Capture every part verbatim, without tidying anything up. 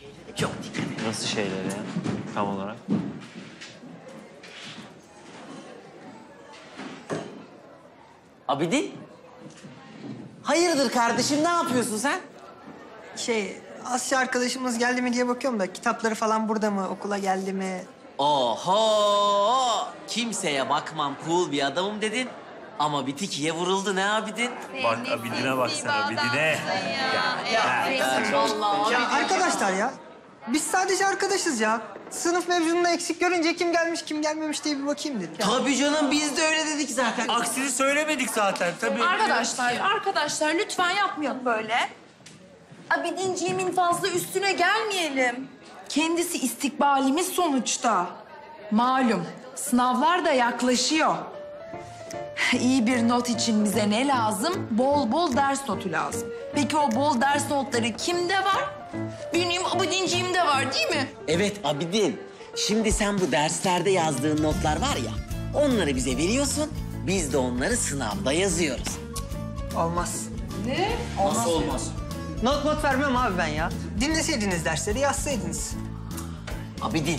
şeylere çok dikkat et. Nasıl şeyler ya tam olarak? Abidin? Hayırdır kardeşim, ne yapıyorsun sen? Şey, Asya arkadaşımız geldi mi diye bakıyorum da kitapları falan burada mı, okula geldi mi? Oho! Kimseye bakmam, cool bir adamım dedin. Ama bir tikiye vuruldu, ne Abidin? Bak Abidin'e baksana Abidin'e. Ya arkadaşlar ya, biz sadece arkadaşız ya. Sınıf mevzununda eksik görünce kim gelmiş kim gelmemiş diye bir bakayım dedik. Tabii canım, biz de öyle dedik zaten. Aksini söylemedik zaten tabii. Arkadaşlar, arkadaşlar lütfen yapmayalım böyle. Abidinciğimin fazla üstüne gelmeyelim. Kendisi istikbalimiz sonuçta. Malum, sınavlar da yaklaşıyor. İyi bir not için bize ne lazım? Bol bol ders notu lazım. Peki o bol ders notları kimde var? Benim abidinciğimde var değil mi? Evet Abidin, şimdi sen bu derslerde yazdığın notlar var ya, onları bize veriyorsun, biz de onları sınavda yazıyoruz. Olmaz. Ne? Nasıl olmaz? Not not vermem abi ben ya. Dinleseydiniz dersleri, yazsaydınız. Abidin.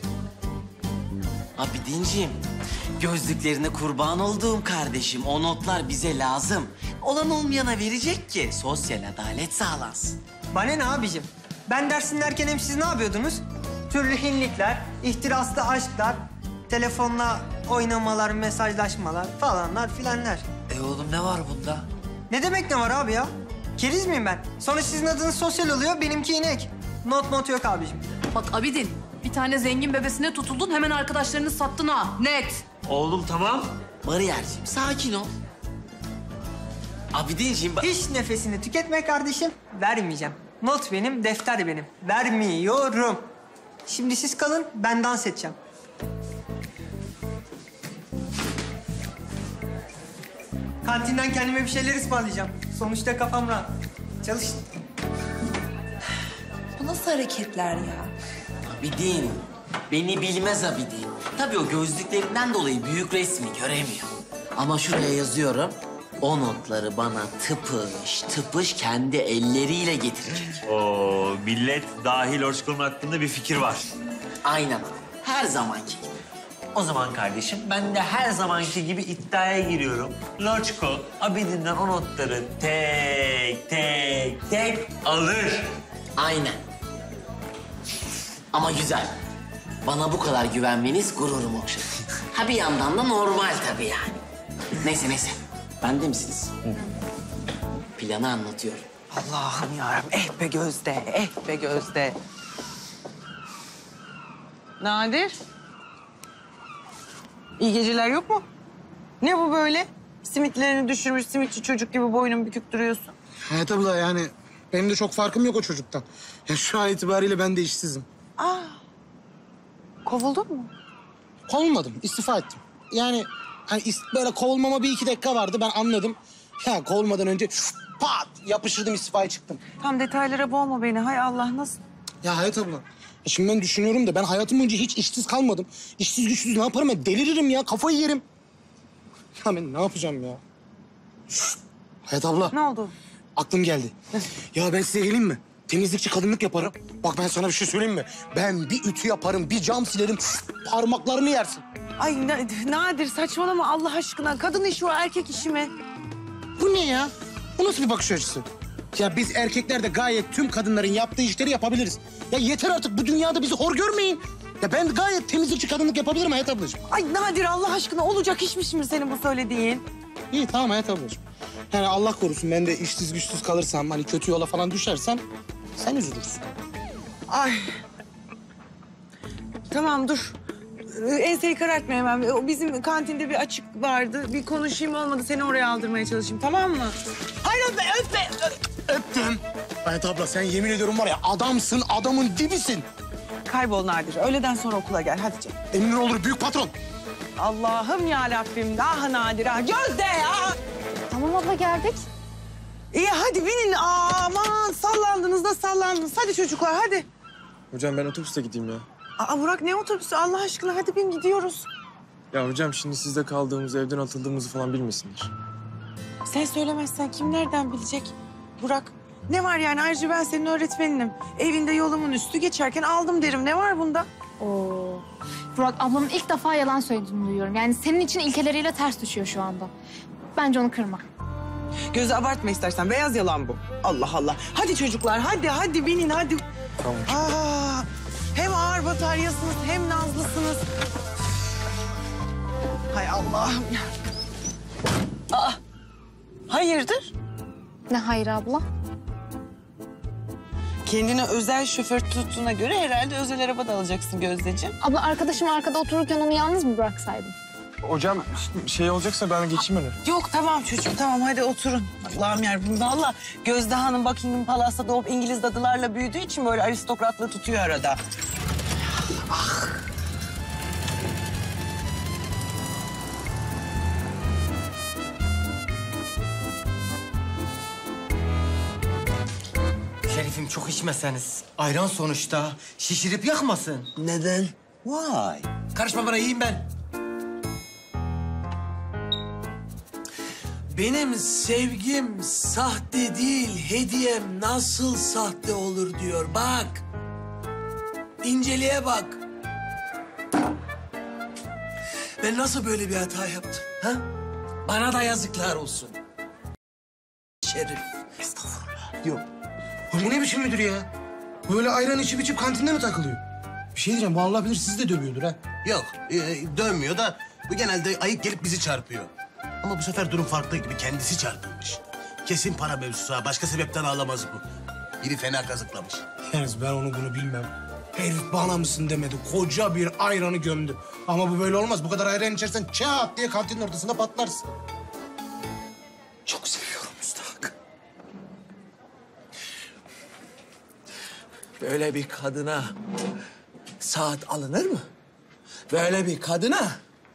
Abidinciğim, gözlüklerine kurban olduğum kardeşim, o notlar bize lazım. Olan olmayana verecek ki sosyal adalet sağlansın. Bana ne abicim? Ben ders dinlerken hem siz ne yapıyordunuz? Türlü hinlikler, ihtiraslı aşklar, telefonla oynamalar, mesajlaşmalar falanlar filanlar. E oğlum ne var bunda? Ne demek ne var abi ya? Keriz miyim ben? Sonra sizin adınız sosyal oluyor, benimki inek. Not not yok abicim. Bak Abidin, bir tane zengin bebesine tutuldun, hemen arkadaşlarını sattın ha. Net. Oğlum tamam. Bariyerciğim sakin ol. Abidinciğim bak... Hiç nefesini tüketme kardeşim. Vermeyeceğim. Not benim, defter benim. Vermiyorum. Şimdi siz kalın, ben dans edeceğim. Kantinden kendime bir şeyler ısmarlayacağım. Sonuçta kafam rahat. Çalış. Bu nasıl hareketler ya? Abidin, beni bilmez Abidin. Tabii o gözlüklerinden dolayı büyük resmi göremiyor. Ama şuraya yazıyorum, o notları bana tıpış tıpış kendi elleriyle getirecek. Oo, millet dahil Orçkun'un hakkında bir fikir var. Aynen, her zamanki gibi. O zaman kardeşim ben de her zamanki gibi iddiaya giriyorum. Loçko Abidin'den o notları tek tek tek alır. Aynen. Ama güzel. Bana bu kadar güvenmeniz gururumu okşadı. Ha bir yandan da normal tabii yani. Neyse neyse. Bende misiniz? Planı anlatıyorum. Allah'ım yarabbim, eh be Gözde, eh be Gözde. Nadir? İyi geceler yok mu? Ne bu böyle? Simitlerini düşürmüş simitçi çocuk gibi boynun bükük duruyorsun. Hayat abla yani benim de çok farkım yok o çocuktan. Ya şu an itibariyle ben de işsizim. Aa, kovuldun mu? Kovulmadım, istifa ettim. Yani hani is- böyle kovulmama bir iki dakika vardı ben anladım. Ya kovulmadan önce pat yapıştırdım istifaya çıktım. Tam detaylara boğma beni, hay Allah nasıl? Ya Hayat abla, ya şimdi ben düşünüyorum da ben hayatım boyunca hiç işsiz kalmadım. İşsiz güçsüz ne yaparım ben? Deliririm ya, kafayı yerim. Ya ben ne yapacağım ya? Hayat abla. Ne oldu? Aklım geldi. Ya ben size geleyim mi? Temizlikçi kadınlık yaparım. Bak ben sana bir şey söyleyeyim mi? Ben bir ütü yaparım, bir cam silerim. Parmaklarını yersin. Ay Na- Nadir saçmalama Allah aşkına. Kadın işi o, erkek işi mi? Bu ne ya? Bu nasıl bir bakış açısı? Ya biz erkekler de gayet tüm kadınların yaptığı işleri yapabiliriz. Ya yeter artık bu dünyada bizi hor görmeyin. Ya ben gayet temizlikçi kadınlık yapabilirim Hayat ablacığım. Ay Nadir Allah aşkına olacak iş mi şimdi senin bu söylediğin? İyi tamam Hayat ablacığım. Yani Allah korusun ben de işsiz güçsüz kalırsam, hani kötü yola falan düşersem sen üzülürsün. Ay. Tamam dur. Ee, Enseyi karartma hemen. O bizim kantinde bir açık vardı. Bir konuşayım olmadı seni oraya aldırmaya çalışayım tamam mı? Hayır öpme öpme. Öptüm. Hayat abla sen yemin ediyorum var ya adamsın, adamın dibisin. Kaybol Nadir. Öğleden sonra okula gel hadi canım. Emin olur büyük patron. Allah'ım ya Rabbim. Ah Nadir ah. Gözde ya. Tamam abla geldik. İyi hadi binin. Aman sallandınız da sallandınız. Hadi çocuklar hadi. Hocam ben otobüste gideyim ya. Aa Burak ne otobüsü Allah aşkına hadi bin gidiyoruz. Ya hocam şimdi sizde kaldığımızı, evden atıldığımızı falan bilmesinler. Sen söylemezsen kim nereden bilecek? Burak Ne var yani? Ayrıca ben senin öğretmeninim. Evinde yolumun üstü geçerken aldım derim. Ne var bunda? Oo. Burak, ablamın ilk defa yalan söylediğini duyuyorum. Yani senin için ilkeleriyle ters düşüyor şu anda. Bence onu kırma. Gözü abartma istersen. Beyaz yalan bu. Allah Allah. Hadi çocuklar, hadi hadi binin hadi. Tamam. Aa, hem ağır bataryasınız hem nazlısınız. Hay Allah'ım ya. Aa, hayırdır? Ne hayır abla? Kendine özel şoför tuttuğuna göre herhalde özel araba da alacaksın Gözdeciğim. Abla, arkadaşım arkada otururken onu yalnız mı bıraksaydım? Hocam şey olacaksa ben geçeyim öyle. Yok tamam çocuğum tamam hadi oturun. Allah'ım yarabbim valla Gözde Hanım Buckingham Palace'ta doğup İngiliz dadılarla büyüdüğü için böyle aristokratlığı tutuyor arada. Ah. Şerifim çok içmeseniz. Ayran sonuçta. Şişirip yakmasın. Neden? Vay. Karışma bana, iyiyim ben. Benim sevgim sahte değil, hediyem nasıl sahte olur diyor. Bak. İnceliğe bak. Ben nasıl böyle bir hata yaptım? Ha? Bana da yazıklar olsun. Şerif. Estağfurullah. Yok. Bu ne biçim müdür ya? Böyle ayran içip içip kantinde mi takılıyor? Bir şey diyeceğim, bu Allah bilir sizi de dövüyordur ha. Yok, e, dönmüyor da bu genelde ayık gelip bizi çarpıyor. Ama bu sefer durum farklı gibi, kendisi çarpılmış. Kesin para mevzusu ha, başka sebepten ağlamaz bu. Biri fena kazıklamış. Yalnız ben onu bunu bilmem. Herif bana mısın demedi, koca bir ayranı gömdü. Ama bu böyle olmaz, bu kadar ayran içersen çat diye kantinin ortasında patlarsın. Çok seviyorum Müstahak. Böyle bir kadına saat alınır mı? Böyle bir kadına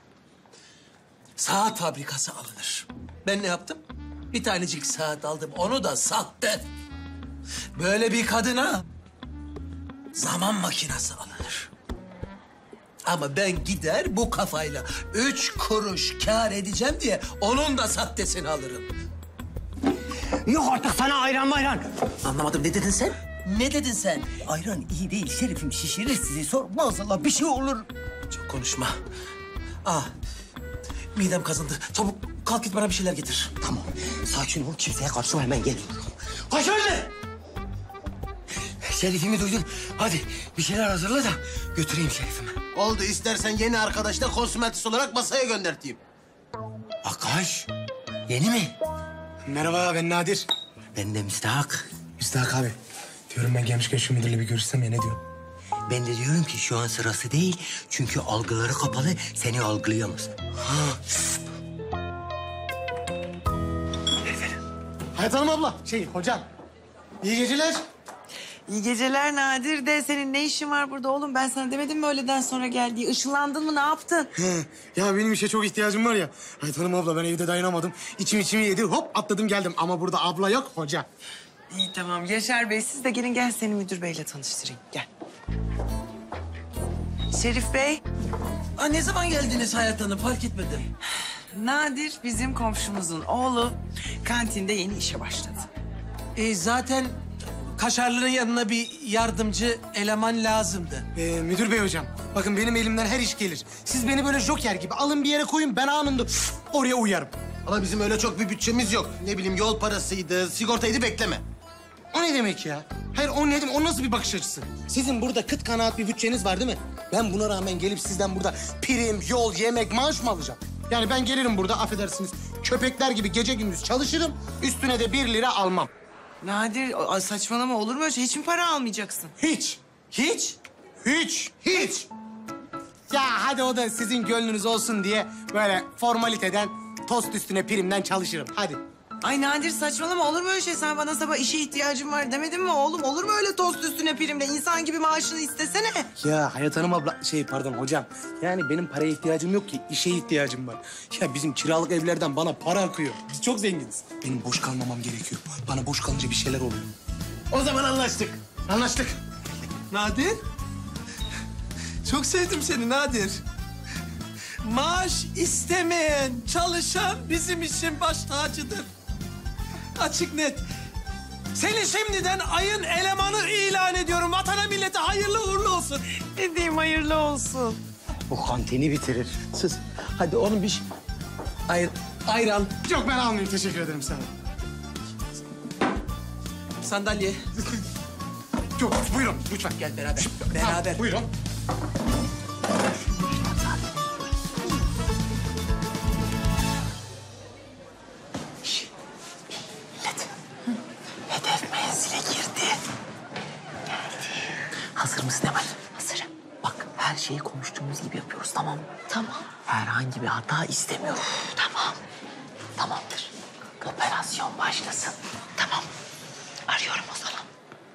saat fabrikası alınır. Ben ne yaptım? Bir tanecik saat aldım, onu da sattım. Böyle bir kadına zaman makinesi alınır. Ama ben gider bu kafayla üç kuruş kâr edeceğim diye onun da sahtesini alırım. Yok artık sana ayran mayran. Anlamadım, ne dedin sen? Ne dedin sen? Ayran iyi değil Şerif'im, şişirir sizi. Sor maazallah bir şey olur. Çok konuşma. Ah, midem kazındı. Çabuk kalk git bana bir şeyler getir. Tamam, sakin ol, kimseye karşı hemen geliyorum. Kaç öyle? Şerif'imi duydun. Hadi bir şeyler hazırla da götüreyim Şerif'imi. Oldu, istersen yeni arkadaşla kosmetist olarak masaya gönderteyim. Akaş, yeni mi? Merhaba, ben Nadir. Ben de Müstahak. Müstahak abi. Diyorum ben gelmişken şu müdürle bir görüşsem ya, ne diyorsun? Ben de diyorum ki şu an sırası değil. Çünkü algıları kapalı, seni algılayamaz. Hayat Hanım abla, şey hocam. İyi geceler. İyi geceler Nadir de senin ne işin var burada oğlum? Ben sana demedim mi öğleden sonra gel diye? Işınlandın mı ne yaptın? He, ya benim işe çok ihtiyacım var ya. Hayat Hanım abla, ben evde dayanamadım. İçim içimi yedi, hop atladım geldim. Ama burada abla yok, hoca. İyi tamam Yaşar Bey siz de gelin gel seni müdür beyle tanıştırayım gel. Şerif Bey. Aa, ne zaman geldiniz Hayat Hanım? Fark etmedim. Nadir bizim komşumuzun oğlu kantinde yeni işe başladı. E, zaten kaşarlının yanına bir yardımcı eleman lazımdı. Ee, müdür bey hocam, bakın benim elimden her iş gelir. Siz beni böyle joker gibi alın bir yere koyun, ben anında oraya uyarım. Ama bizim öyle çok bir bütçemiz yok. Ne bileyim yol parasıydı, sigortaydı, bekleme. O ne demek ya? Hayır o ne demek? O nasıl bir bakış açısı? Sizin burada kıt kanaat bir bütçeniz var değil mi? Ben buna rağmen gelip sizden burada prim, yol, yemek, maaş mı alacağım? Yani ben gelirim burada, affedersiniz, köpekler gibi gece gündüz çalışırım. Üstüne de bir lira almam. Nadir a- saçmalama olur mu öyle şey? Hiç mi para almayacaksın? Hiç. Hiç. Hiç. Hiç. Ya hadi o da sizin gönlünüz olsun diye böyle formaliteden tost üstüne primden çalışırım. Hadi. Ay Nadir saçmalama olur mu öyle şey? Sen bana sabah işe ihtiyacım var demedin mi oğlum? Olur mu öyle tost üstüne primle? İnsan gibi maaşını istesene. Ya Hayat Hanım abla, şey pardon hocam. Yani benim paraya ihtiyacım yok ki, işe ihtiyacım var. Ya bizim kiralık evlerden bana para akıyor. Biz çok zenginiz. Benim boş kalmamam gerekiyor. Bana boş kalınca bir şeyler oluyor. O zaman anlaştık. Anlaştık. Nadir. Çok sevdim seni Nadir. Maaş istemeyen, çalışan bizim için baş tacıdır. Açık net. Seni şimdiden ayın elemanı ilan ediyorum. Vatana millete hayırlı uğurlu olsun. Ne diyeyim hayırlı olsun. Bu kantini bitirir. Sus. Hadi oğlum bir şey... Ayr ayran, Yok ben almayayım teşekkür ederim sana. sandalye. Yok buyurun lütfen. Gel beraber. Beraber. Buyurun. Hedef menzile girdi. Geldi. Hazır mısın Emel? Hazırım. Bak her şeyi konuştuğumuz gibi yapıyoruz tamam mı? Tamam. Herhangi bir hata istemiyorum. Tamam. Tamamdır. Operasyon başlasın. Tamam. Arıyorum o zaman.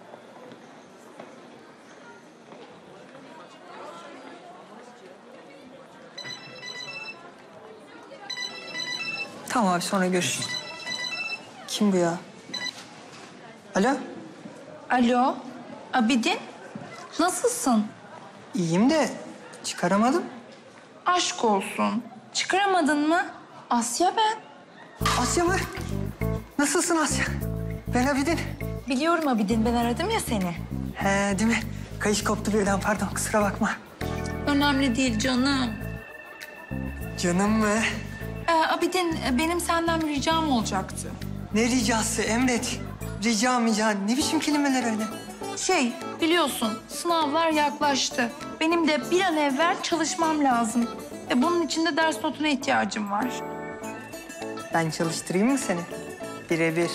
Tamam abi sonra görüşürüz. Kim bu ya? Alo? Alo, Abidin. Nasılsın? İyiyim de çıkaramadım. Aşk olsun. Çıkaramadın mı? Asya ben. Asya mı? Nasılsın Asya? Ben Abidin. Biliyorum Abidin, ben aradım ya seni. He değil mi? Kayış koptu birden pardon kusura bakma. Önemli değil canım. Canım mı? Ee, Abidin, benim senden bir ricam olacaktı. Ne ricası Emret? Rica mica ne biçim kelimeler öyle? Şey, biliyorsun sınavlar yaklaştı. Benim de bir an evvel çalışmam lazım. Ve bunun için de ders notuna ihtiyacım var. Ben çalıştırayım mı seni? Birebir.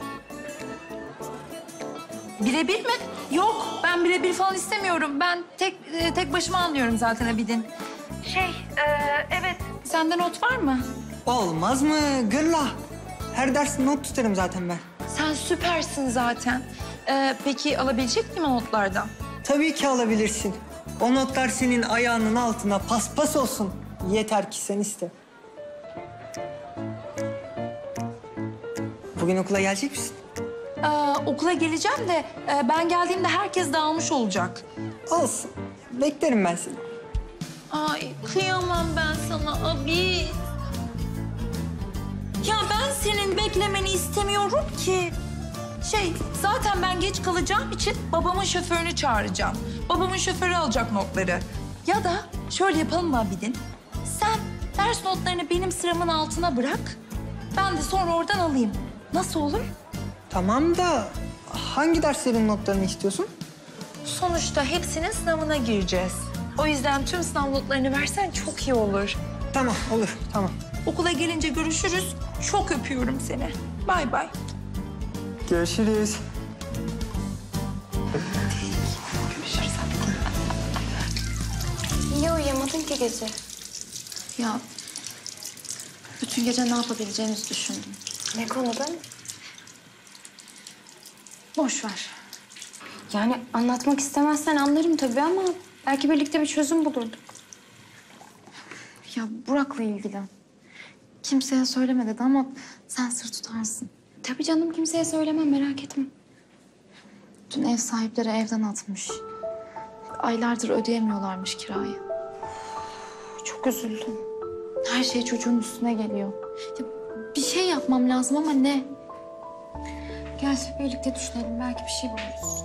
Birebir mi? Yok, ben birebir falan istemiyorum. Ben tek e, tek başıma anlıyorum zaten Abidin. Şey, e, evet. Sende not var mı? Olmaz mı Gırla? Her ders not tutarım zaten ben. Sen süpersin zaten. Ee, peki alabilecek miyim o notlardan? Tabii ki alabilirsin. O notlar senin ayağının altına paspas olsun. Yeter ki sen iste. Bugün okula gelecek misin? Ee, okula geleceğim de e, ben geldiğimde herkes dağılmış olacak. Olsun. Beklerim ben seni. Ay kıyamam ben sana abi. Ya ben senin beklemeni istemiyorum ki. Şey, zaten ben geç kalacağım için babamın şoförünü çağıracağım. Babamın şoförü alacak notları. Ya da şöyle yapalım mı Abidin? Sen ders notlarını benim sıramın altına bırak. Ben de sonra oradan alayım. Nasıl olur? Tamam da hangi derslerin notlarını istiyorsun? Sonuçta hepsinin sınavına gireceğiz. O yüzden tüm sınav notlarını versen çok iyi olur. Tamam olur tamam. Okula gelince görüşürüz. Çok öpüyorum seni. Bay bay. Görüşürüz. Görüşürüz. Niye uyuyamadın ki gece? Ya bütün gece ne yapabileceğimizi düşündüm. Ne konuda? Boş ver. Yani anlatmak istemezsen anlarım tabii ama belki birlikte bir çözüm bulurduk. Ya Burak'la ilgili. Kimseye söyleme dedi ama sen sır tutarsın. Tabii canım kimseye söylemem merak etme. Dün ev sahipleri evden atmış. Aylardır ödeyemiyorlarmış kirayı. Çok üzüldüm. Her şey çocuğun üstüne geliyor. Ya bir şey yapmam lazım ama ne? Gel birlikte düşünelim belki bir şey buluruz.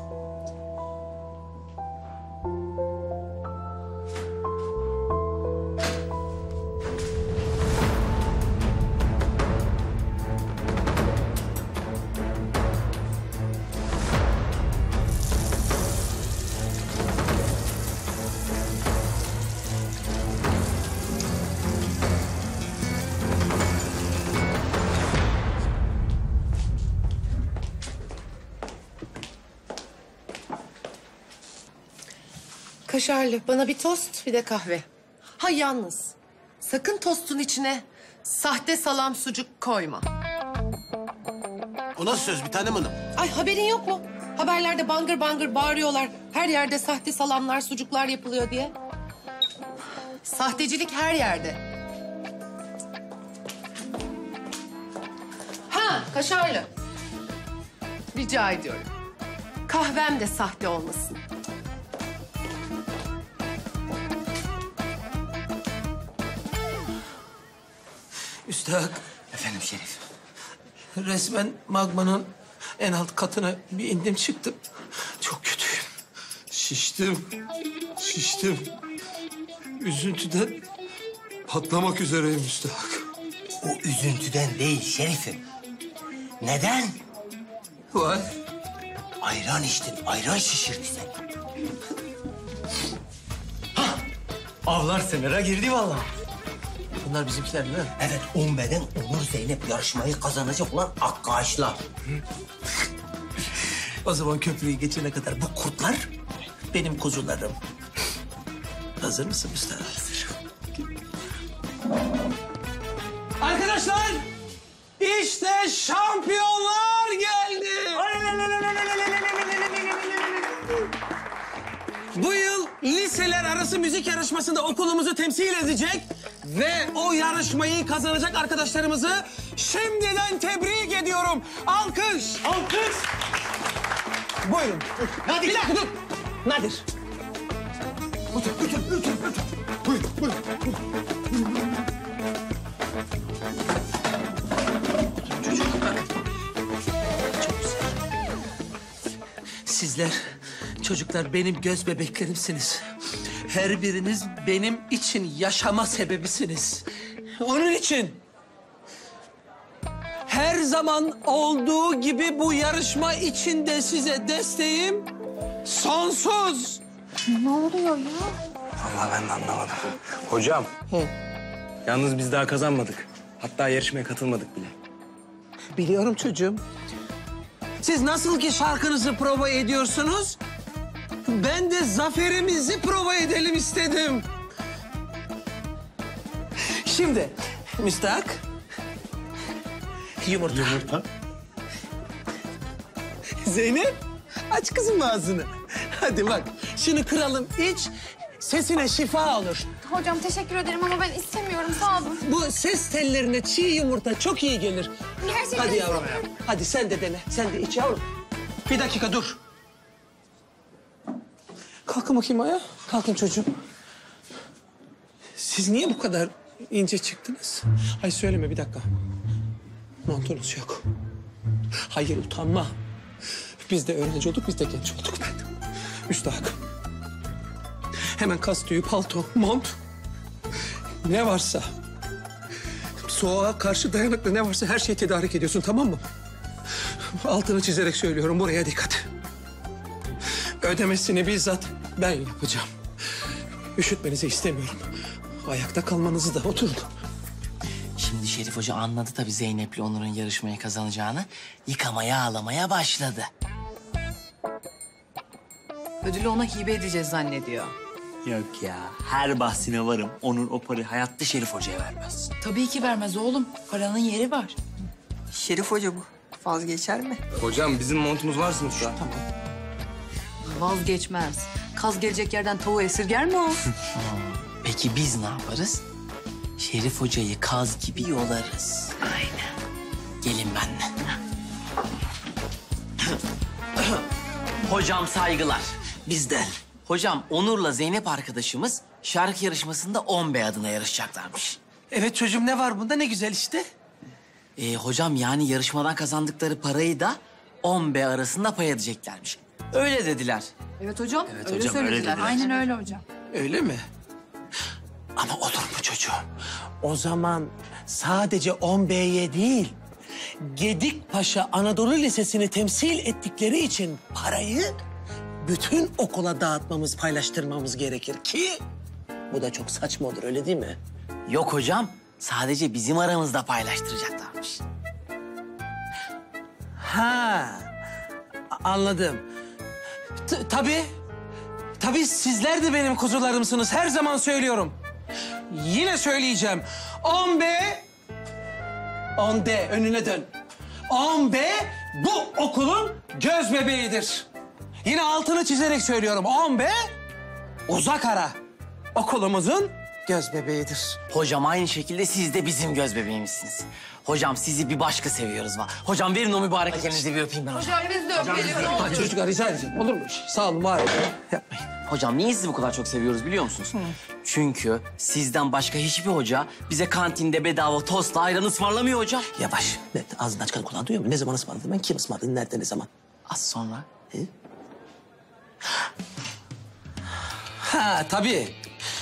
Kaşarlı. Bana bir tost, bir de kahve. Ha yalnız, sakın tostun içine sahte salam sucuk koyma. O nasıl söz bir tanem hanım? Ay haberin yok mu? Haberlerde bangır bangır bağırıyorlar. Her yerde sahte salamlar, sucuklar yapılıyor diye. Sahtecilik her yerde. Ha Kaşarlı. Rica ediyorum. Kahvem de sahte olmasın. Üstad. Efendim Şerif. Resmen magmanın En alt katına bir indim çıktım. Çok kötüyüm. Şiştim. Şiştim. Üzüntüden patlamak üzereyim müstahak. O üzüntüden değil Şerif'im. Neden? Vay. Ayran içtin, ayran şişirdi seni. Avlar semera girdi vallahi. Bunlar bizimkiler değil mi? Evet, on beden Onur Zeynep yarışmayı kazanacak olan Akkaşlar. O zaman köprüyü geçene kadar bu kurtlar benim kuzularım. Hazır mısın müstahak? Hazır. Arkadaşlar, işte şampiyonlar geldi. Bu yıl liseler arası müzik yarışmasında okulumuzu temsil edecek ve o yarışmayı kazanacak arkadaşlarımızı şimdiden tebrik ediyorum. Alkış. Alkış. Buyurun. Nadir. Bir dakika dur. Nadir. Otur, otur, otur, otur. Buyurun, buyurun. Çocuk bakın. Çok güzel. Sizler, çocuklar benim göz bebeklerimsiniz. Her biriniz benim için yaşama sebebisiniz. Onun için her zaman olduğu gibi bu yarışma içinde size desteğim sonsuz. Ne oluyor ya? Vallahi ben de anlamadım. Hocam. Hı. Yalnız biz daha kazanmadık. Hatta yarışmaya katılmadık bile. Biliyorum çocuğum. Siz nasıl ki şarkınızı prova ediyorsunuz, ben de zaferimizi prova edelim istedim. Şimdi müstahak. Yumurta. Yumurta. Zeynep, aç kızım ağzını. Hadi bak, şunu kıralım, iç. Sesine şifa olur. Hocam teşekkür ederim ama ben istemiyorum, sağ olun. Bu ses tellerine çiğ yumurta çok iyi gelir. Gerçekten Hadi yavrum. istemiyorum. Hadi sen de dene. Sen de iç yavrum. Bir dakika dur. Kalkın bakayım ayağa. Kalkın çocuğum. Siz niye bu kadar ince çıktınız? Ay söyleme bir dakika. Montunuz yok. Hayır utanma. Biz de öğrenci olduk, biz de genç olduk ben de. Müstahak. Hemen kas tüyü, palto, mont. Ne varsa. Soğuğa karşı dayanıklı ne varsa her şeyi tedarik ediyorsun, tamam mı? Altını çizerek söylüyorum, buraya dikkat. Ödemesini bizzat ben yapacağım. Üşütmenizi istemiyorum. Ayakta kalmanızı da oturun. Şimdi Şerif Hoca anladı tabii Zeynep'le Onur'un yarışmayı kazanacağını. Yıkamaya, ağlamaya başladı. Ödülü ona hibe edeceğiz zannediyor. Yok ya. Her bahsine varım. Onur o parayı hayatta Şerif Hoca'ya vermez. Tabii ki vermez oğlum. Paranın yeri var. Şerif Hoca bu. Vazgeçer mi? Hocam bizim montumuz var sınıfta. Tamam. Vazgeçmez. Kaz gelecek yerden tavuğu esirger mi o? Peki biz ne yaparız? Şerif Hoca'yı kaz gibi yolarız. Aynen. Gelin benimle. Hocam saygılar. Bizden. Hocam Onur'la Zeynep arkadaşımız şarkı yarışmasında on B adına yarışacaklarmış. Evet çocuğum, ne var bunda? Ne güzel işte. Ee, hocam yani yarışmadan kazandıkları parayı da on B arasında pay edeceklermiş. Öyle dediler. Evet hocam. Evet öyle hocam, öyle söylediler. dediler. Aynen öyle hocam. Öyle mi? Ama olur mu çocuğum? O zaman sadece on B'ye değil, Gedikpaşa Anadolu Lisesi'ni temsil ettikleri için parayı bütün okula dağıtmamız, paylaştırmamız gerekir ki bu da çok saçma olur, öyle değil mi? Yok hocam, sadece bizim aramızda paylaştıracaklarmış. Ha, a- anladım. T- tabii, tabii sizler de benim kuzularımsınız. Her zaman söylüyorum. Yine söyleyeceğim. on B, on D, önüne dön. on B bu okulun göz bebeğidir. Yine altını çizerek söylüyorum. on B uzak ara. Okulumuzun göz bebeğidir. Hocam aynı şekilde siz de bizim göz bebeğimizsiniz. Hocam sizi bir başka seviyoruz va. Hocam verin o mübarek elinizi bir öpeyim ben hocam. Hocam biz de öpelim. Hadi çocuklar rica edeceğim. Olur mu? Sağ olun, var olun. Yapmayın. Hocam niye sizi bu kadar çok seviyoruz biliyor musunuz? Çünkü sizden başka hiçbir hoca bize kantinde bedava tostla ayran ısmarlamıyor hocam. Yavaş. Ne, ağzından çıkan kulağın duyuyor mu? Ne zaman ısmarladın ben? Kim ısmarladı? Nerede, ne zaman? Az sonra. He? Ha tabii.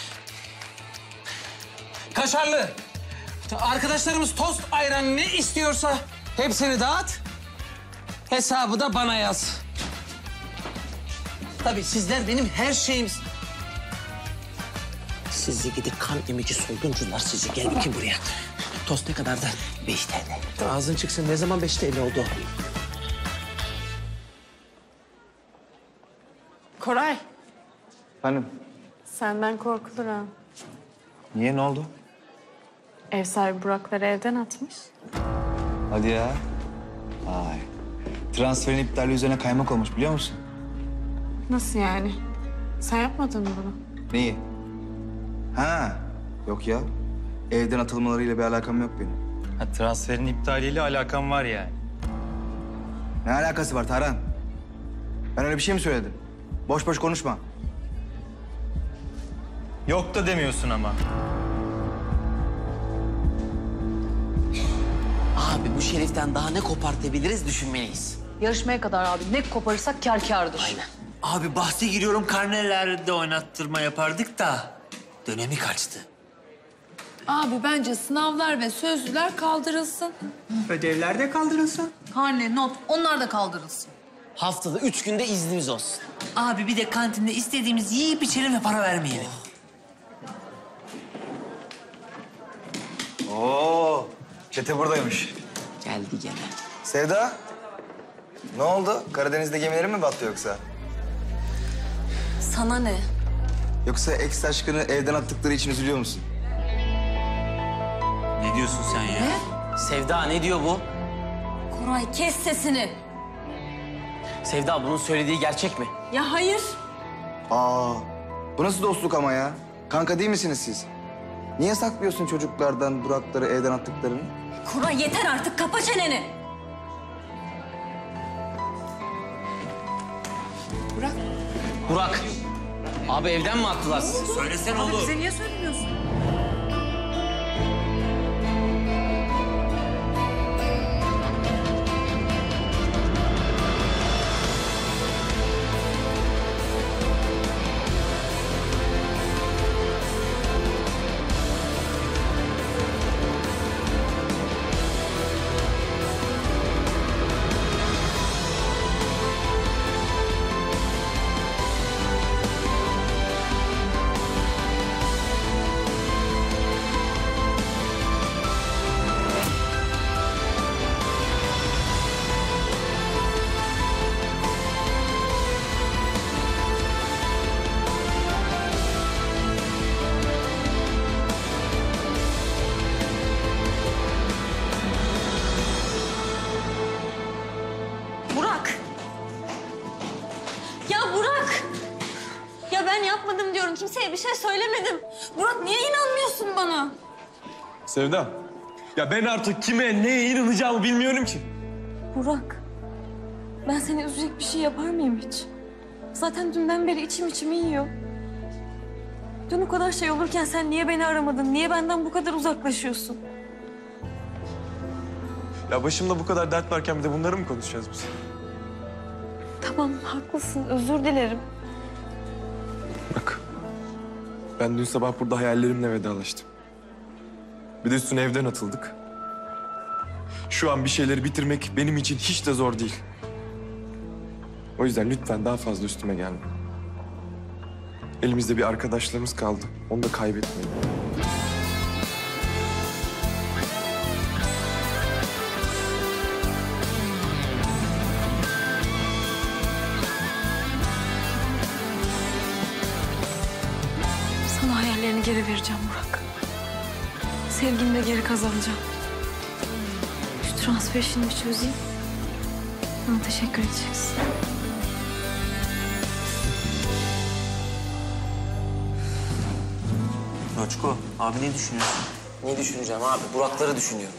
Kaşarlı. Arkadaşlarımız tost ayran ne istiyorsa hepsini dağıt. Hesabı da bana yaz. Tabii sizler benim her şeyim. Sizi gidi kan emici soyguncular sizi. Gel bakayım buraya. Tost ne kadardı? Beş T L. Ağzın çıksın. Ne zaman beş T L oldu? Koray. Hanım, Senden korkulur ha. niye ne oldu? Ev sahibi Burakları evden atmış. Hadi ya. Vay. Transferin iptali üzerine kaymak olmuş biliyor musun? Nasıl yani? Sen yapmadın mı bunu? Neyi? Ha, yok ya. Evden atılmalarıyla bir alakam yok benim. Ha, transferin iptaliyle alakam var yani. Ne alakası var Tarhan? Ben öyle bir şey mi söyledim? Boş boş konuşma. Yok da demiyorsun ama. Abi bu Şerif'ten daha ne kopartabiliriz düşünmeliyiz. Yarışmaya kadar abi ne koparırsak kâr kârdır. Aynen. Abi bahse giriyorum karnelerde oynattırma yapardık da dönemi kaçtı. Abi bence sınavlar ve sözlüler kaldırılsın. Ödevler de kaldırılsın. Karne, not onlar da kaldırılsın. Haftada üç günde iznimiz olsun. Abi bir de kantinde istediğimiz yiyip içelim ve para vermeyelim. Oo, çete buradaymış. Geldi gene. Sevda, ne oldu? Karadeniz'de gemilerin mi battı yoksa? Sana ne? Yoksa ex aşkını evden attıkları için üzülüyor musun? Ne diyorsun sen ya? Sevda ne diyor bu? Koray kes sesini. Sevda bunun söylediği gerçek mi? Ya hayır. Aa, bu nasıl dostluk ama ya? Kanka değil misiniz siz? Niye saklıyorsun çocuklardan Burakları evden attıklarını? Koray yeter artık kapa çeneni. Burak. Burak. Abi evden mi attılar sizi? Söylesene Abi oğlum. bize niye söylemiyorsun? Burak. Ya Burak. Ya ben yapmadım diyorum. Kimseye bir şey söylemedim. Burak niye inanmıyorsun bana? Sevda, ya ben artık kime, neye inanacağımı bilmiyorum ki. Burak. Ben seni üzecek bir şey yapar mıyım hiç? Zaten dünden beri içim içimi yiyor. Dün o kadar şey olurken sen niye beni aramadın? Niye benden bu kadar uzaklaşıyorsun? Ya başımda bu kadar dert varken bir de bunları mı konuşacağız biz? Tamam haklısın. Özür dilerim. Bak, ben dün sabah burada hayallerimle vedalaştım. Bir de üstüne evden atıldık. Şu an bir şeyleri bitirmek benim için hiç de zor değil. O yüzden lütfen daha fazla üstüme gelme. Elimizde bir arkadaşlarımız kaldı. Onu da kaybetmeyelim. Sana hayallerini geri vereceğim Burak. Sevgini de geri kazanacağım. Şu transfer işini bir çözeyim. Bana teşekkür edeceksin. Loçko, abi ne düşünüyorsun? Ne düşüneceğim abi? Burakları düşünüyorum.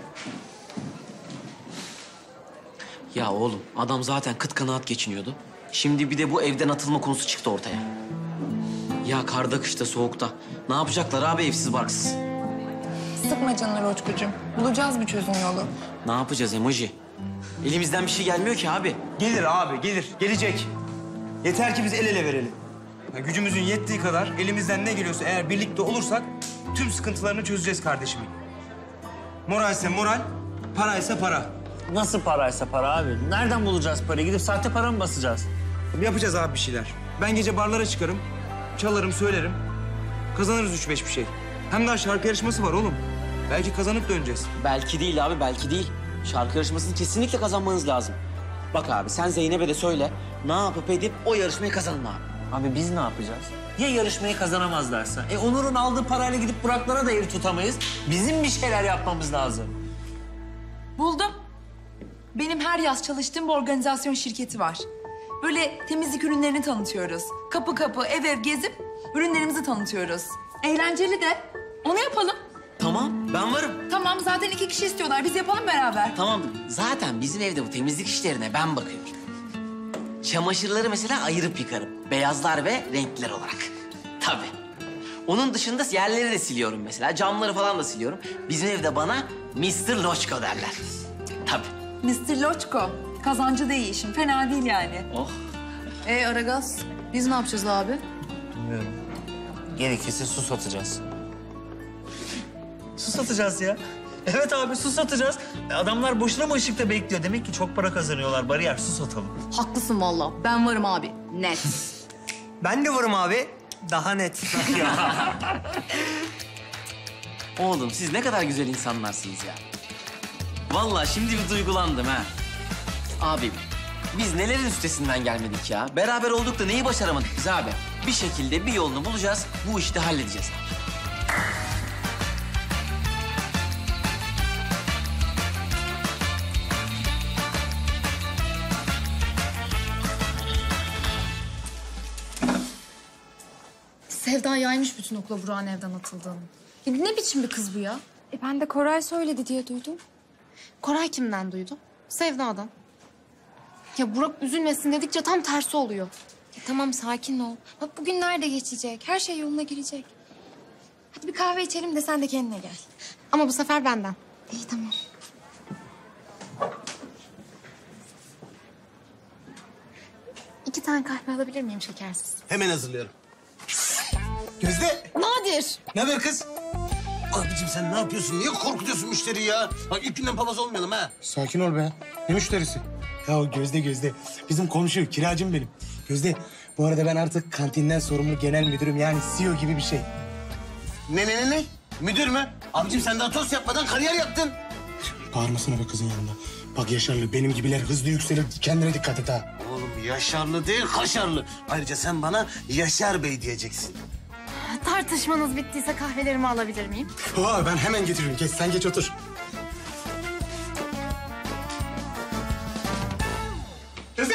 Ya oğlum adam zaten kıt kanaat geçiniyordu. Şimdi bir de bu evden atılma konusu çıktı ortaya. Ya karda, kışta, soğukta. Ne yapacaklar abi evsiz barksız? Sıkma canını Roçkucuğum. Bulacağız bir çözüm yolu. Ne yapacağız emoji? Elimizden bir şey gelmiyor ki abi. Gelir abi, gelir. Gelecek. Yeter ki biz el ele verelim. Ya gücümüzün yettiği kadar elimizden ne geliyorsa eğer birlikte olursak tüm sıkıntılarını çözeceğiz kardeşimin. Moral ise moral, para ise para. Nasıl paraysa para abi? Nereden bulacağız parayı? Gidip sahte para mı basacağız? Yapacağız abi bir şeyler. Ben gece barlara çıkarım, çalarım, söylerim. Kazanırız üç beş bir şey. Hem daha şarkı yarışması var oğlum. Belki kazanıp döneceğiz. Belki değil abi, belki değil. Şarkı yarışmasını kesinlikle kazanmanız lazım. Bak abi sen Zeynep'e de söyle. Ne yapıp edip o yarışmayı kazanın abi. Abi biz ne yapacağız? Ya yarışmayı kazanamazlarsa? E Onur'un aldığı parayla gidip Burak'lara da ev tutamayız. Bizim bir şeyler yapmamız lazım. Buldum. Benim her yaz çalıştığım bir organizasyon şirketi var. Böyle temizlik ürünlerini tanıtıyoruz. Kapı kapı, ev ev gezip ürünlerimizi tanıtıyoruz. Eğlenceli de. Onu yapalım. Tamam, ben varım. Tamam, zaten iki kişi istiyorlar. Biz yapalım beraber. Tamam, zaten bizim evde bu temizlik işlerine ben bakıyorum. Çamaşırları mesela ayırıp yıkarım. Beyazlar ve renkliler olarak. Tabii. Onun dışında yerleri de siliyorum mesela. Camları falan da siliyorum. Bizim evde bana mister Loçko derler. Tabii. mister Loçko. Kazancı da iyi işin. Fena değil yani. Oh. Ee Aragaz, biz ne yapacağız abi? Bilmiyorum. Gerekirse su satacağız. Su satacağız ya. Evet abi su satacağız. E, Adamlar boşuna mı ışıkta bekliyor? Demek ki çok para kazanıyorlar. Bariyer su satalım. Haklısın vallahi. Ben varım abi. Net. Ben de varım abi. Daha net. Oğlum siz ne kadar güzel insanlarsınız ya. Vallahi şimdi bir duygulandım ha. Abi biz nelerin üstesinden gelmedik ya. Beraber olduk da neyi başaramadık biz abi? Bir şekilde bir yolunu bulacağız. Bu işi de halledeceğiz. Sevda yaymış bütün okula Burak'ın evden atıldığını. Ya ne biçim bir kız bu ya? E ben de Koray söyledi diye duydum. Koray kimden duydu? Sevda'dan. Ya Burak üzülmesin dedikçe tam tersi oluyor. E tamam sakin ol. Bak bugün nerede geçecek? Her şey yoluna girecek. Hadi bir kahve içelim de sen de kendine gel. Ama bu sefer benden. İyi tamam. İki tane kahve alabilir miyim şekersiz? Hemen hazırlıyorum. Gözde. Nadir. Ne haber kız? Abicim sen ne yapıyorsun? Niye korkutuyorsun müşteriyi ya? Bak ilk günden papaz olmayalım ha. Sakin ol be. Ne müşterisi? Ya Gözde Gözde. Bizim komşu, kiracım benim. Gözde, bu arada ben artık kantinden sorumlu genel müdürüm. Yani C E O gibi bir şey. Ne ne ne ne? Müdür mü? Abicim sen daha tost yapmadan kariyer yaptın. Bağırmasana be kızın yanında. Bak Yaşarlı, benim gibiler hızlı yükselir. Kendine dikkat et ha. Oğlum Yaşarlı değil, Kaşarlı. Ayrıca sen bana Yaşar Bey diyeceksin. Tartışmanız bittiyse kahvelerimi alabilir miyim? Aa, ben hemen getiririm. Geç, sen geç otur. Gözde!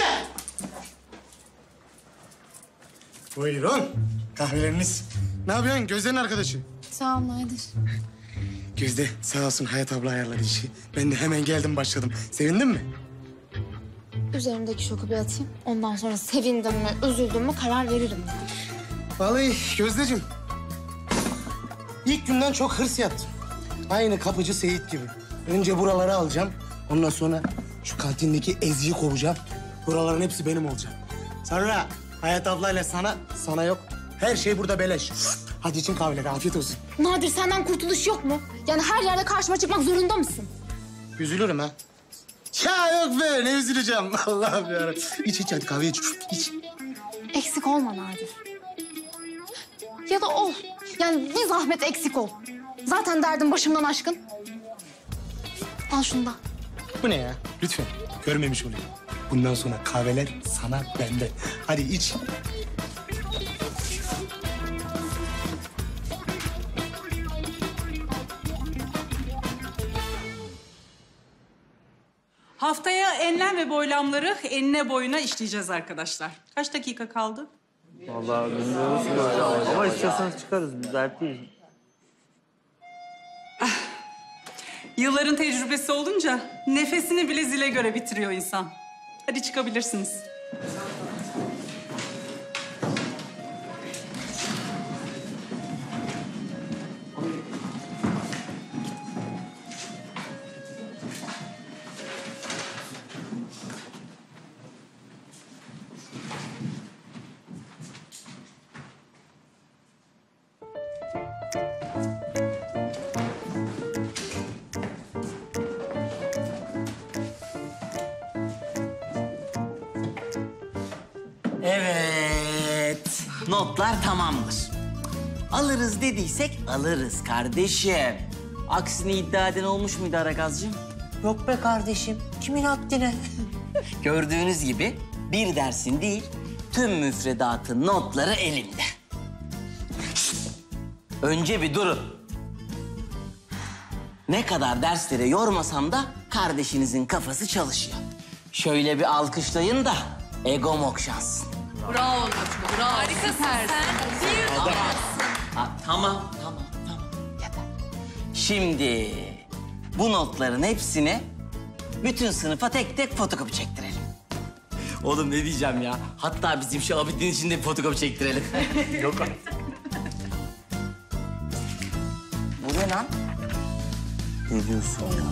Buyurun. Kahveleriniz. Ne yapıyorsun? Gözde'nin arkadaşı. Sağ ol Nadir. Gözde sağ olsun Hayat abla ayarladı işi. Ben de hemen geldim başladım. Sevindin mi? Üzerimdeki şoku bir atayım. Ondan sonra sevindim mi, üzüldüm mü karar veririm. Vallahi Gözdeciğim. İlk günden çok hırs yaptım. Aynı kapıcı Seyit gibi. Önce buraları alacağım. Ondan sonra şu kantindeki Ezgi'yi kovacağım. Buraların hepsi benim olacak. Sonra Hayat ablayla sana, sana yok. Her şey burada beleş. Hadi için kahveleri, afiyet olsun. Nadir senden kurtuluş yok mu? Yani her yerde karşıma çıkmak zorunda mısın? Üzülürüm ha. Ya yok be, ne üzüleceğim. Allah'ım yarabbim. İç iç hadi kahve iç. İç. Eksik olma Nadir. Ya da ol. Yani bir zahmet eksik ol. Zaten derdim başımdan aşkın. Al şunu da. Bu ne ya? Lütfen. Görmemiş olayım. Bundan sonra kahveler sana bende. Hadi iç. Haftaya enlem ve boylamları enine boyuna işleyeceğiz arkadaşlar. Kaç dakika kaldı? Vallahi bilmiyoruz ki. Ama istiyorsanız çıkarız. Biz dert değil. Yılların tecrübesi olunca nefesini bile zile göre bitiriyor insan. Hadi çıkabilirsiniz. Evet, notlar tamamdır. Alırız dediysek alırız kardeşim. Aksini iddia eden olmuş muydu Aragazcığım? Yok be kardeşim, kimin haddine? Gördüğünüz gibi bir dersin değil, tüm müfredatın notları elimde. Şşt! Önce bir durun. Ne kadar derslere yormasam da kardeşinizin kafası çalışıyor. Şöyle bir alkışlayın da egom okşansın. Bravo Loçko, bravo. Harikasın sen. Bir Tamam. Ha, tamam, tamam, tamam. Yeter. Şimdi bu notların hepsini bütün sınıfa tek tek fotokopi çektirelim. Oğlum ne diyeceğim ya? Hatta bizim şu Abidin için de bir fotokopi çektirelim. Yok artık. Bu ne lan? Ne diyorsun ya?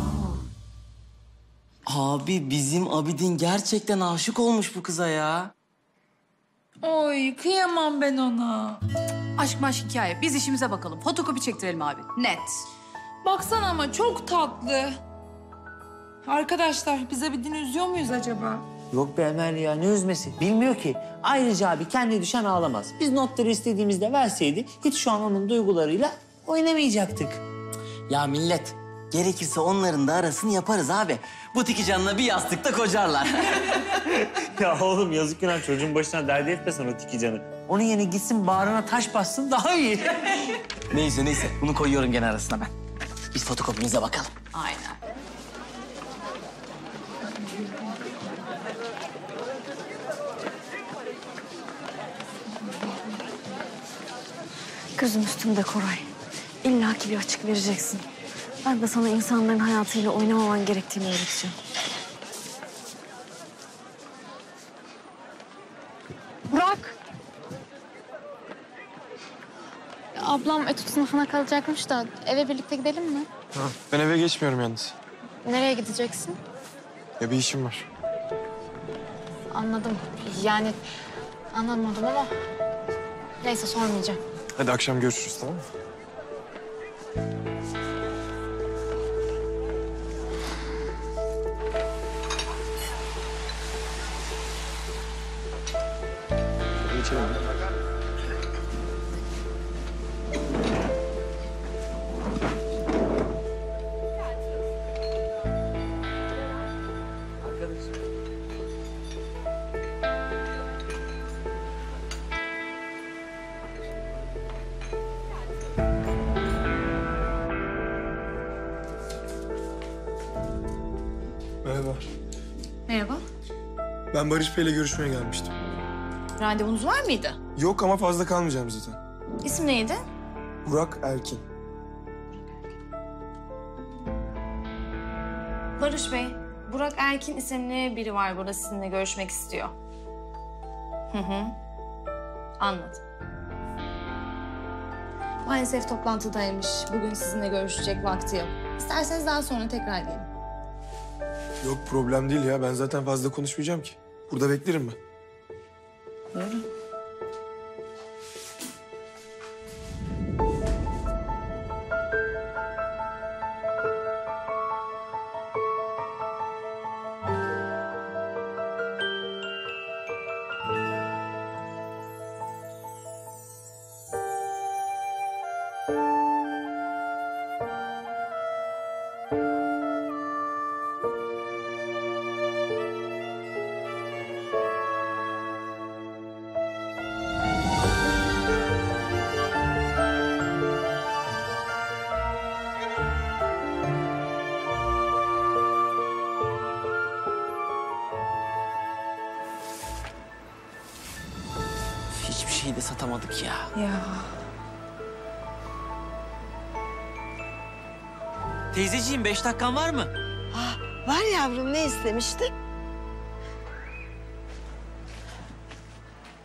Abi bizim Abidin gerçekten aşık olmuş bu kıza ya. Oy kıyamam ben ona. Aşk maşk hikaye. Biz işimize bakalım. Fotokopi çektirelim abi. Net. Baksana ama çok tatlı. Arkadaşlar bize bir din üzüyor muyuz acaba? Yok be Emel ya, ne üzmesi? Bilmiyor ki. Ayrıca abi kendi düşen ağlamaz. Biz notları istediğimizde verseydi hiç şu an onun duygularıyla oynamayacaktık. Ya millet, gerekirse onların da arasını yaparız abi. Bu tiki canına bir yastıkta kocarlar. Ya oğlum yazık günah, çocuğun başına derdi etmesin o tiki canı. Onun yerine gitsin bağrına taş bassın daha iyi. Neyse neyse, bunu koyuyorum gene arasına ben. Biz fotokopimize bakalım. Aynen. Gözüm üstünde Koray. İlla ki bir açık vereceksin. Ben de sana insanların hayatıyla oynamaman gerektiğini öğreteceğim. Burak. Ablam etüt sınıfına kalacakmış da eve birlikte gidelim mi? Ha, ben eve geçmiyorum yalnız. Nereye gideceksin? Ya bir işim var. Anladım. Yani anlamadım ama neyse sormayacağım. Hadi akşam görüşürüz, tamam mı? Geçelim. Merhaba. Merhaba. Ben Barış Bey'le görüşmeye gelmiştim. Randevunuz var mıydı? Yok ama fazla kalmayacağım zaten. İsim neydi? Burak Erkin. Barış Bey, Burak Erkin isimli biri var burada sizinle görüşmek istiyor. Hı hı. Anladım. Maalesef toplantıdaymış. Bugün sizinle görüşecek vakti yok. İsterseniz daha sonra tekrar gelin. Yok problem değil ya. Ben zaten fazla konuşmayacağım ki. Burada beklerim ben. Buyurun. Hiçbir şeyi de satamadık ya. Ya. Teyzeciğim beş dakikan var mı? Var yavrum, ne istemiştin?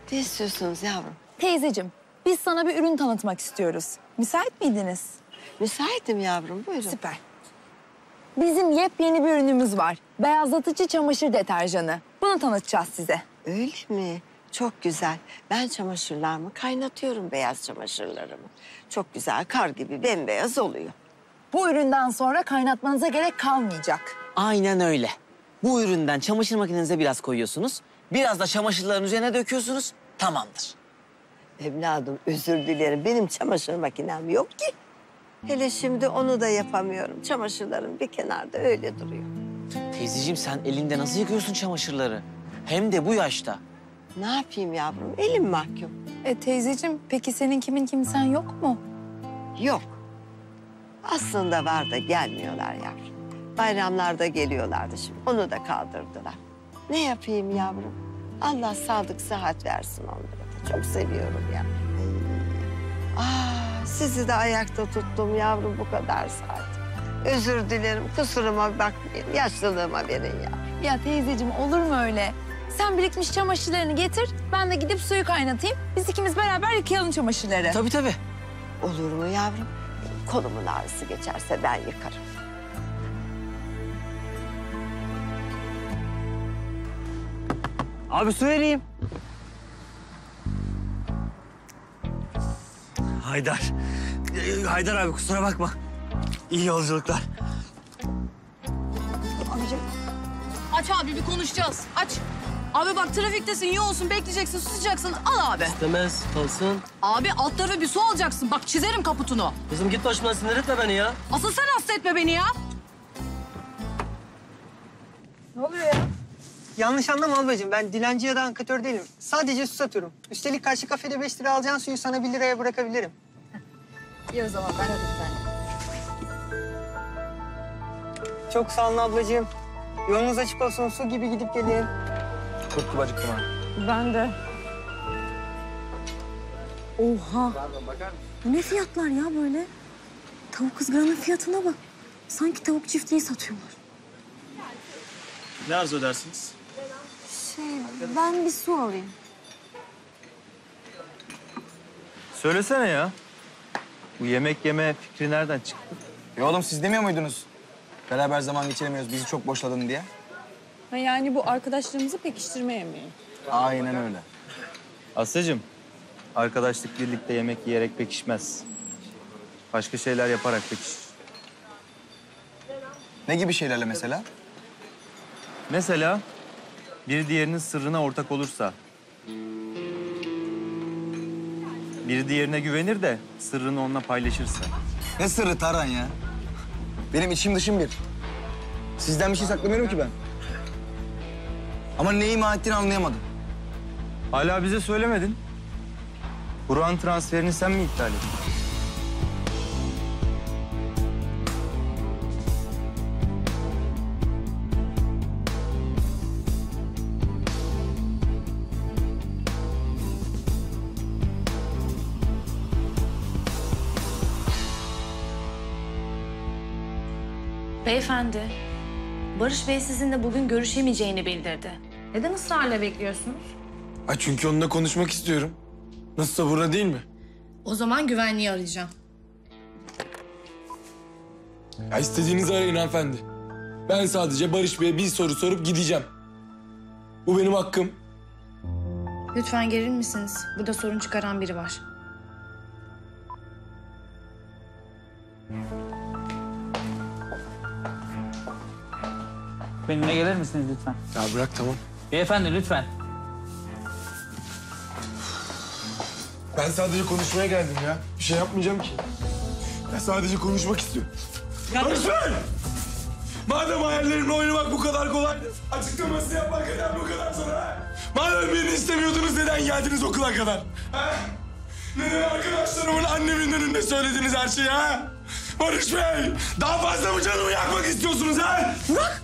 Ne istiyorsunuz yavrum? Teyzeciğim, biz sana bir ürün tanıtmak istiyoruz. Müsait miydiniz? Müsaitim yavrum, buyurun. Süper. Bizim yepyeni bir ürünümüz var. Beyazlatıcı çamaşır deterjanı. Bunu tanıtacağız size. Öyle mi? Çok güzel. Ben çamaşırlarımı kaynatıyorum, beyaz çamaşırlarımı. Çok güzel, kar gibi bembeyaz oluyor. Bu üründen sonra kaynatmanıza gerek kalmayacak. Aynen öyle. Bu üründen çamaşır makinenize biraz koyuyorsunuz. Biraz da çamaşırların üzerine döküyorsunuz. Tamamdır. Evladım özür dilerim. Benim çamaşır makinem yok ki. Hele şimdi onu da yapamıyorum. Çamaşırlarım bir kenarda öyle duruyor. Teyzeciğim sen elinde nasıl yıkıyorsun çamaşırları? Hem de bu yaşta. Ne yapayım yavrum? Elim mahkum. E teyzeciğim, peki senin kimin kimsen yok mu? Yok. Aslında var da gelmiyorlar yavrum. Bayramlarda geliyorlardı şimdi. Onu da kaldırdılar. Ne yapayım yavrum? Allah sağlık sıhhat versin onlara da. Çok seviyorum ya. Aa, sizi de ayakta tuttum yavrum bu kadar saat. Özür dilerim. Kusuruma bakmayın. Yaşlılığıma verin ya. Ya teyzeciğim, olur mu öyle? Sen birikmiş çamaşırlarını getir, ben de gidip suyu kaynatayım. Biz ikimiz beraber yıkayalım çamaşırları. Tabii tabii. Olur mu yavrum? Kolumun ağrısı geçerse ben yıkarım. Abi su vereyim. Haydar. Ee, Haydar abi kusura bakma. İyi yolculuklar. Abicim. Aç abi, bir konuşacağız. Aç. Abi bak, trafiktesin, iyi olsun, bekleyeceksin, susacaksın. Al abi. İstemez, kalsın. Abi alt tarafı bir su alacaksın. Bak çizerim kaputunu. Kızım git başımdan, sinir etme beni ya. Asıl sen hasta etme beni ya. Ne oluyor ya? Yanlış anlama ablacığım. Ben dilenci ya da ankatör değilim. Sadece su satıyorum. Üstelik karşı kafede beş lira alacağın suyu sana bir liraya bırakabilirim. İyi o zaman, ben hadi sen. Çok sağ olun ablacığım. Yolunuz açık olsun. Su gibi gidip gelin. Kurt gibi acıktım ha. Ben de. Oha. Bu ne fiyatlar ya böyle? Tavuk ızgaranın fiyatına bak. Sanki tavuk çiftliği satıyorlar. Ne arzu edersiniz? Şey, ben bir su alayım. Söylesene ya. Bu yemek yeme fikri nereden çıktı? Ya oğlum siz demiyor muydunuz? Beraber zaman geçiremiyoruz, bizi çok boşladın diye. Ha yani bu arkadaşlarımızı pekiştirme yemeği. Aynen öyle. Asya'cığım, arkadaşlık birlikte yemek yiyerek pekişmez. Başka şeyler yaparak pekişir. Ne gibi şeylerle mesela? Mesela bir diğerinin sırrına ortak olursa. Bir diğerine güvenir de sırrını onunla paylaşırsa. Ne sırrı Tarhan ya? Benim içim dışım bir. Sizden bir şey saklamıyorum ki ben. Ama ne ima ettiğini anlayamadım. Hala bize söylemedin. Burak'ın transferini sen mi iptal ettin? Beyefendi, Barış Bey sizinle bugün görüşemeyeceğini bildirdi. Neden ısrarla bekliyorsunuz? Ay çünkü onunla konuşmak istiyorum. Nasılsa burada değil mi? O zaman güvenliği arayacağım. Ya istediğinizi arayın hanımefendi. Ben sadece Barış Bey'e bir soru sorup gideceğim. Bu benim hakkım. Lütfen gelir misiniz? Burada sorun çıkaran biri var. Benimle gelir misiniz lütfen? Ya bırak tamam. Beyefendi lütfen. Ben sadece konuşmaya geldim ya. Bir şey yapmayacağım ki. Ben sadece konuşmak istiyorum. Barış Bey! Madem hayallerimle oynamak bu kadar kolaydı, açıklaması yapmak neden bu kadar zor ha? Madem beni istemiyordunuz neden geldiniz okula kadar? Ha? Neden arkadaşlarımın annemin önünde söylediniz her şeyi ha? Barış Bey! Daha fazla mı canımı yakmak istiyorsunuz ha? Burak!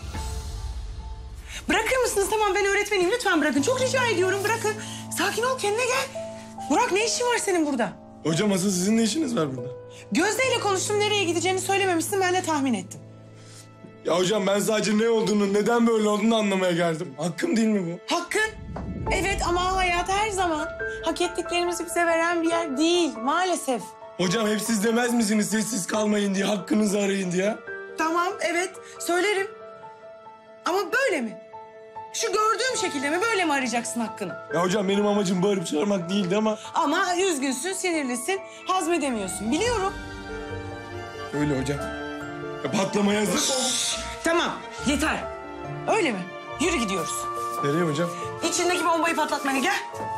Bırakır mısınız? Tamam ben öğretmeniyim. Lütfen bırakın. Çok rica ediyorum bırakın. Sakin ol, kendine gel. Burak ne işin var senin burada? Hocam asıl sizin ne işiniz var burada? Gözde ile konuştum. Nereye gideceğini söylememişsin. Ben de tahmin ettim. Ya hocam ben sadece ne olduğunu, neden böyle olduğunu anlamaya geldim. Hakkım değil mi bu? Hakkın. Evet ama hayat her zaman hak ettiklerimizi bize veren bir yer değil maalesef. Hocam hep siz demez misiniz sessiz kalmayın diye, hakkınızı arayın diye? Tamam, evet söylerim. Ama böyle mi? Şu gördüğüm şekilde mi? Böyle mi arayacaksın hakkını? Ya hocam benim amacım bağırıp çağırmak değildi ama... Ama üzgünsün, sinirlisin, hazmedemiyorsun. Biliyorum. Öyle hocam. Ya patlamaya hazır. Tamam, yeter. Öyle mi? Yürü gidiyoruz. Nereye hocam? İçindeki bombayı patlatmaya gel.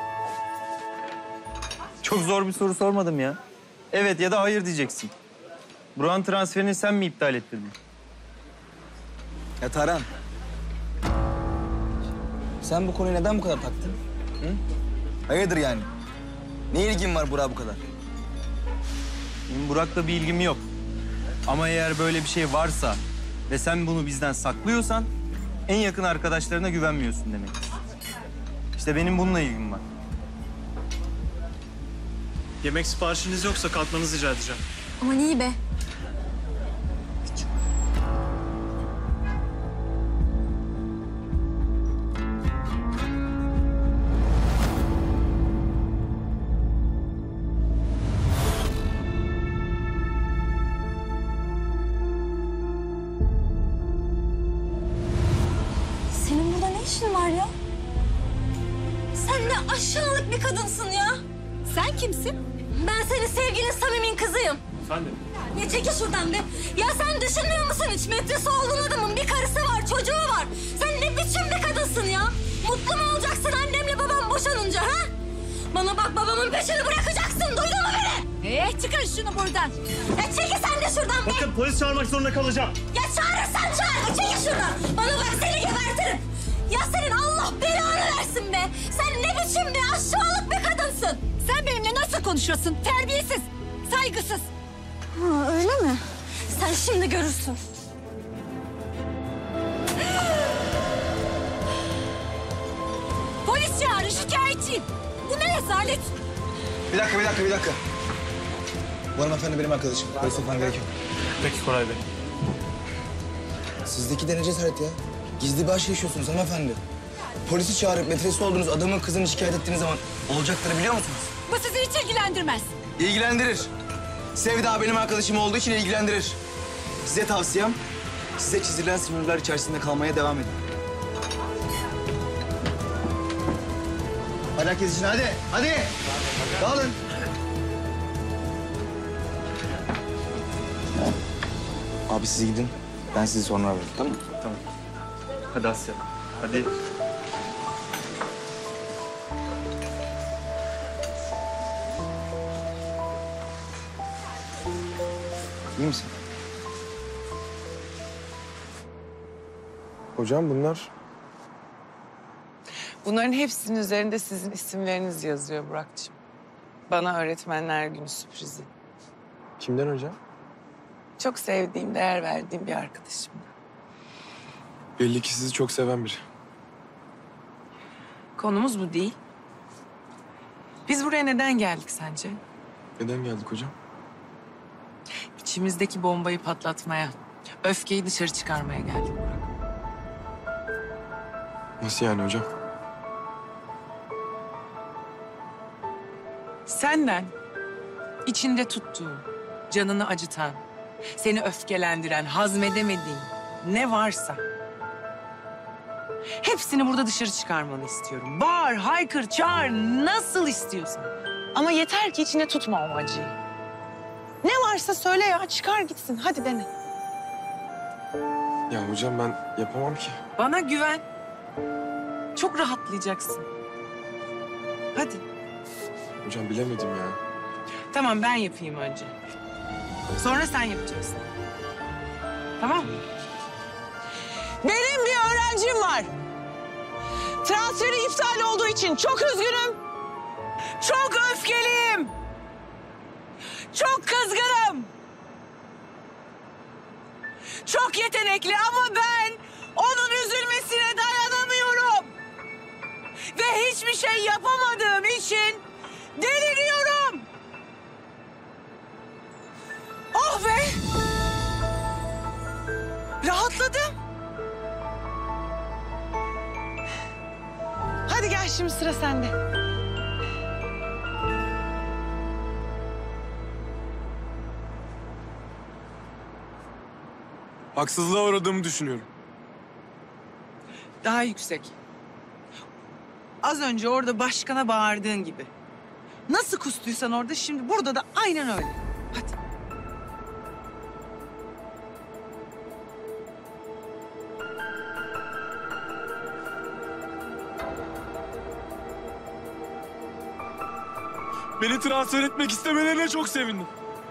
Çok zor bir soru sormadım ya. Evet ya da hayır diyeceksin. Burak'ın transferini sen mi iptal ettirdin? Ya Tarhan. Sen bu konuyu neden bu kadar taktın? Hı? Hayırdır yani? Ne ilgin var Burak'a bu kadar? Benim Burak'la bir ilgim yok. Ama eğer böyle bir şey varsa ve sen bunu bizden saklıyorsan en yakın arkadaşlarına güvenmiyorsun demektir. İşte benim bununla ilgim var. Yemek siparişiniz yoksa kalkmanızı rica edeceğim. Aman iyi be. Senin burada ne işin var ya? Sen ne aşağılık bir kadınsın ya. Sen kimsin? Ben senin sevgilin Samim'in kızıyım. Efendim? Ya çekil şuradan be. Ya sen düşünmüyor musun hiç? Metresi olduğun adamın bir karısı var, çocuğu var. Sen ne biçim bir kadınsın ya? Mutlu mu olacaksın annemle babam boşanınca ha? Bana bak, babamın peşini bırakacaksın. Duydun mu beni? Ee, çıkar şunu buradan. Ya çekil sen de şuradan be. Bakın polis çağırmak zorunda kalacağım. Ya çağırırsan çağır. Çekil şuradan. Bana bak, seni gebertirim. Ya senin Allah belanı versin be. Sen ne biçim bir aşağılık bir kadınsın. Sen benimle nasıl konuşuyorsun? Terbiyesiz, saygısız. Ha, öyle mi? Sen şimdi görürsün. Polis çağırın, şikayetçiyim. Bu ne rezalet? Bir dakika, bir dakika, bir dakika. Bu hanımefendi benim arkadaşım. Polis tutman gerekiyor. Peki Koray Bey. Sizdeki de ne cesaret ya? Gizli bir aşk yaşıyorsunuz hanımefendi. Polisi çağırıp metresi olduğunuz adamın kızını şikayet ettiğiniz zaman olacakları biliyor musunuz? Bu sizi hiç ilgilendirmez. İlgilendirir. Sevda benim arkadaşım olduğu için ilgilendirir. Size tavsiyem, size çizilen sınırlar içerisinde kalmaya devam edin. Hadi herkes için, hadi, hadi. Dağılın. Abi siz gidin, ben sizi sonra ararım, tamam mı? Tamam. Hadi Asya, hadi. İyi misin? Hocam bunlar... Bunların hepsinin üzerinde sizin isimleriniz yazıyor Burak'cığım. Bana öğretmenler günü sürprizi. Kimden hocam? Çok sevdiğim, değer verdiğim bir arkadaşım. Belli ki sizi çok seven biri. Konumuz bu değil. Biz buraya neden geldik sence? Neden geldik hocam? İçimizdeki bombayı patlatmaya, öfkeyi dışarı çıkarmaya geldik Burak. Nasıl yani hocam? Senden içinde tuttuğun, canını acıtan, seni öfkelendiren, hazmedemediğin ne varsa hepsini burada dışarı çıkarmanı istiyorum. Bağır, haykır, çağır, nasıl istiyorsan. Ama yeter ki içine tutma o acıyı. Ne varsa söyle ya, çıkar gitsin. Hadi dene. Ya hocam ben yapamam ki. Bana güven. Çok rahatlayacaksın. Hadi. Hocam bilemedim ya. Tamam, ben yapayım önce. Sonra sen yapacaksın. Tamam mı? Benim bir öğrencim var. Transferi iptal olduğu için çok üzgünüm. Çok öfkeliyim. Çok kızgınım. Çok yetenekli ama ben onun üzülmesine dayanamıyorum. Ve hiçbir şey yapamadığım için deliriyorum. Oh be! Rahatladım. Hadi gel. Gel şimdi sıra sende. Haksızlığa uğradığımı düşünüyorum. Daha yüksek. Az önce orada başkana bağırdığın gibi. Nasıl kustuysan orada şimdi burada da aynen öyle. Hadi. Beni transfer etmek istemelerine çok sevindim.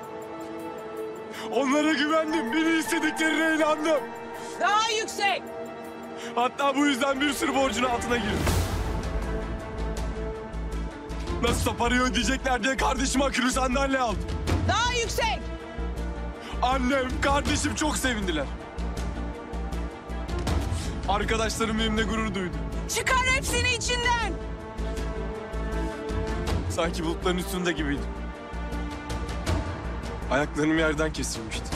Onlara güvendim, beni istediklerine inandım. Daha yüksek. Hatta bu yüzden bir sürü borcun altına girdim. Nasılsa parayı ödeyecekler diye kardeşime akülü sandalye aldım. Daha yüksek. Annem, kardeşim çok sevindiler. Arkadaşlarım benimle gurur duydu. Çıkar hepsini içinden. Sanki bulutların üstünde gibiydim. Ayaklarım yerden kesilmişti.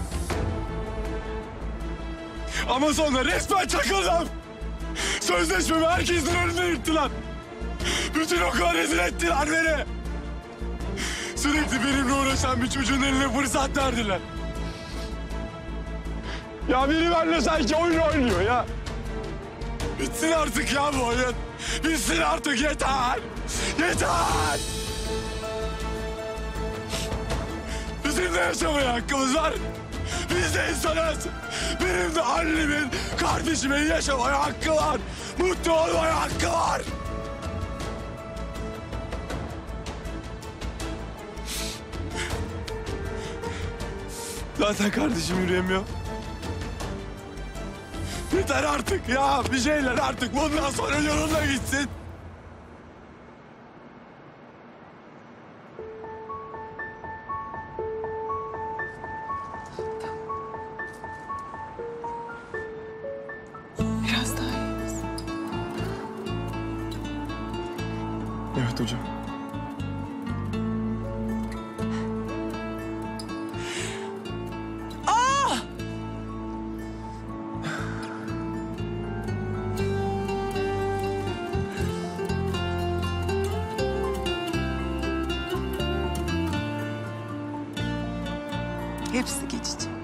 Ama sonra resmen çakıldım. Sözleşmemi herkesin önünde yırttılar. Bütün okula rezil ettiler beni. Sürekli benimle uğraşan bir çocuğun eline fırsat verdiler. Ya biri benimle sanki oyun oynuyor ya. Bitsin artık ya bu oyun. Bitsin artık, yeter. Yeter. Bizim de yaşamaya hakkımız var. Biz de insanız. Benim de annemin, kardeşimin yaşamaya hakkı var. Mutlu olmaya hakkı var. Zaten kardeşim yürüyemiyor. Yeter artık ya. Bir şeyler artık bundan sonra yolunda gitsin. Biraz daha iyi misin? Evet hocam. Ah! Hepsi geçecek.